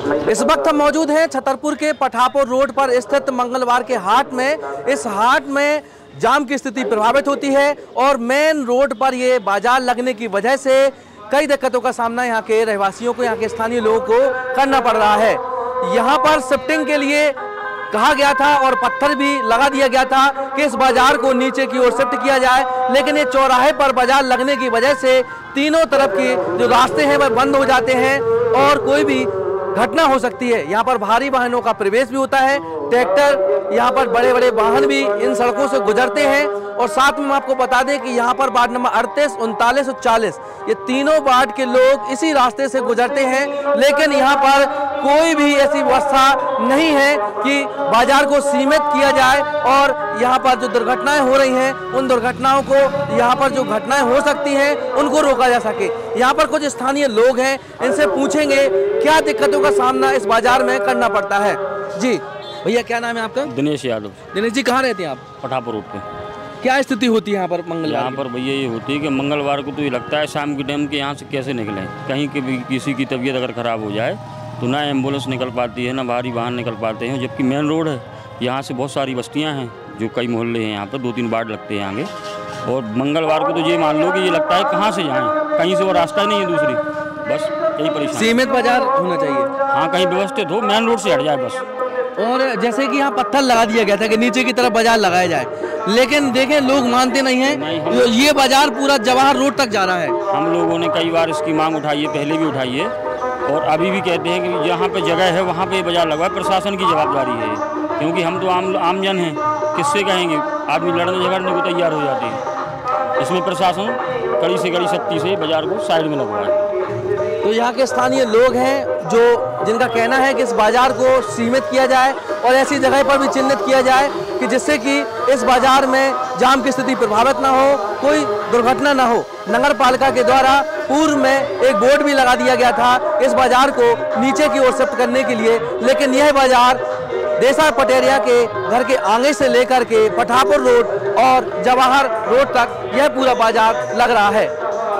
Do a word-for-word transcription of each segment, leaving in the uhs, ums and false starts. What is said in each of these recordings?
इस वक्त हम मौजूद हैं छतरपुर के पठापुर रोड पर स्थित मंगलवार के हाट में। इस हाट में जाम की स्थिति प्रभावित होती है और मेन रोड पर ये बाजार लगने की वजह से कई दिक्कतों का सामना यहाँ के रहवासियों को, यहाँ के स्थानीय लोगों को करना पड़ रहा है। यहाँ पर शिफ्टिंग के लिए कहा गया था और पत्थर भी लगा दिया गया था कि इस बाजार को नीचे की ओर शिफ्ट किया जाए, लेकिन ये चौराहे पर बाजार लगने की वजह से तीनों तरफ के जो रास्ते हैं वह बंद हो जाते हैं और कोई भी घटना हो सकती है। यहाँ पर भारी वाहनों का प्रवेश भी होता है, ट्रैक्टर, यहाँ पर बड़े बड़े वाहन भी इन सड़कों से गुजरते हैं। और साथ में हम आपको बता दें कि यहाँ पर वार्ड नंबर अड़तीस, उनतालीस और चालीस ये तीनों वार्ड के लोग इसी रास्ते से गुजरते हैं, लेकिन यहाँ पर कोई भी ऐसी व्यवस्था नहीं है कि बाजार को सीमित किया जाए और यहाँ पर जो दुर्घटनाएं हो रही हैं उन दुर्घटनाओं को, यहाँ पर जो घटनाएं हो सकती हैं उनको रोका जा सके। यहाँ पर कुछ स्थानीय लोग हैं, इनसे पूछेंगे क्या दिक्कतों का सामना इस बाजार में करना पड़ता है। जी भैया, क्या नाम है आपका? दिनेश यादव। दिनेश जी, कहाँ रहते हैं आप? पठापुर रोड पे। क्या स्थिति होती है यहाँ पर मंगलवार? यहाँ पर भैया ये होती है कि मंगलवार को तो ये लगता है शाम के टाइम के यहाँ से कैसे निकलें, कहीं के भी किसी की तबीयत अगर ख़राब हो जाए तो ना एम्बुलेंस निकल पाती है, ना भारी वाहन निकल पाते हैं। जबकि मेन रोड है, यहाँ से बहुत सारी बस्तियाँ हैं, जो कई मोहल्ले हैं, यहाँ पर दो तीन वार्ड लगते हैं आगे। और मंगलवार को तो ये मान लो कि ये लगता है कहाँ से जाएँ, कहीं से और रास्ता ही नहीं है दूसरी, बस यही परेशानी। सीमित बाजार होना चाहिए। हाँ, कहीं व्यवस्थित हो, मेन रोड से हट जाए बस। और जैसे कि यहाँ पत्थर लगा दिया गया था कि नीचे की तरफ बाजार लगाया जाए, लेकिन देखें लोग मानते नहीं हैं। नहीं, ये बाजार पूरा जवाहर रोड तक जा रहा है। हम लोगों ने कई बार इसकी मांग उठाई है, पहले भी उठाई है और अभी भी कहते हैं कि जहाँ पे जगह है वहाँ पे बाजार लगवा, प्रशासन की जवाबदारी है, क्योंकि हम तो आम आमजन हैं, किससे कहेंगे, आदमी लड़ने झगड़ने को तैयार हो जाते हैं। इसमें प्रशासन कड़ी से कड़ी सख्ती से बाजार को साइड में लगवाए। तो यहाँ के स्थानीय लोग हैं जो जिनका कहना है कि इस बाजार को सीमित किया जाए और ऐसी जगह पर भी चिन्हित किया जाए कि जिससे कि इस बाजार में जाम की स्थिति प्रभावित ना हो, कोई दुर्घटना ना हो। नगर पालिका के द्वारा पूर्व में एक बोर्ड भी लगा दिया गया था इस बाजार को नीचे की ओर शिफ्ट करने के लिए, लेकिन यह बाजार देसा पटेरिया के घर के आगे से लेकर के पठापुर रोड और जवाहर रोड तक यह पूरा बाजार लग रहा है।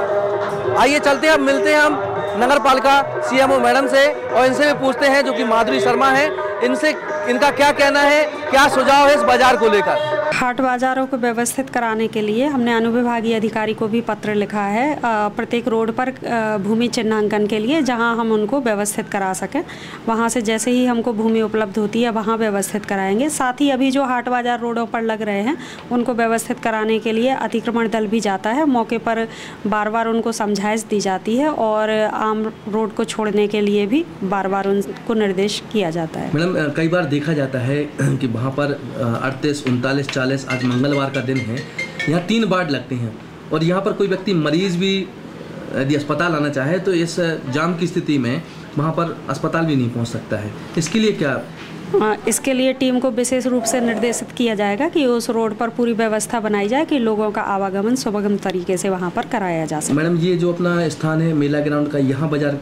आइए चलते हैं, अब मिलते हैं हम नगर पालिका सीएमओ मैडम से और इनसे भी पूछते हैं, जो कि माधुरी शर्मा है, इनसे इनका क्या कहना है, क्या सुझाव है इस बाजार को लेकर। हाट बाजारों को व्यवस्थित कराने के लिए हमने अनुविभागीय अधिकारी को भी पत्र लिखा है, प्रत्येक रोड पर भूमि चिन्हांकन के लिए, जहां हम उनको व्यवस्थित करा सकें। वहां से जैसे ही हमको भूमि उपलब्ध होती है वहां व्यवस्थित कराएंगे। साथ ही अभी जो हाट बाजार रोडों पर लग रहे हैं उनको व्यवस्थित कराने के लिए अतिक्रमण दल भी जाता है, मौके पर बार बार उनको समझाइश दी जाती है और आम रोड को छोड़ने के लिए भी बार बार उनको निर्देश किया जाता है। मैडम, कई बार देखा जाता है कि वहाँ पर अड़तीस, उनतालीस, चालीस, आज मंगलवार का दिन है, यहाँ तीन वार्ड लगते हैं और यहाँ पर कोई व्यक्ति मरीज भी यदि अस्पताल आना चाहे तो इस जाम की स्थिति में वहाँ पर अस्पताल भी नहीं पहुँच सकता है। इसके लिए क्या? इसके लिए टीम को विशेष रूप से निर्देशित किया जाएगा कि उस रोड पर पूरी व्यवस्था बनाई जाए कि लोगों का आवागमन सुगम तरीके से वहाँ पर कराया जा सके। मैडम, ये जो अपना स्थान है मेला ग्राउंड का, यहाँ बाजार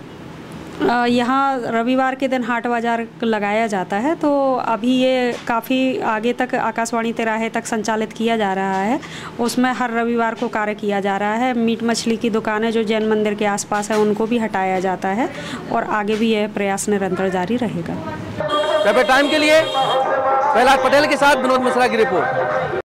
यहाँ रविवार के दिन हाट बाजार लगाया जाता है, तो अभी ये काफ़ी आगे तक आकाशवाणी तिराहे तक संचालित किया जा रहा है। उसमें हर रविवार को कार्य किया जा रहा है। मीट मछली की दुकानें जो जैन मंदिर के आसपास है उनको भी हटाया जाता है और आगे भी यह प्रयास निरंतर जारी रहेगा। टाइम के लिए प्रहलाद पटेल के साथ विनोद मिश्रा की रिपोर्ट।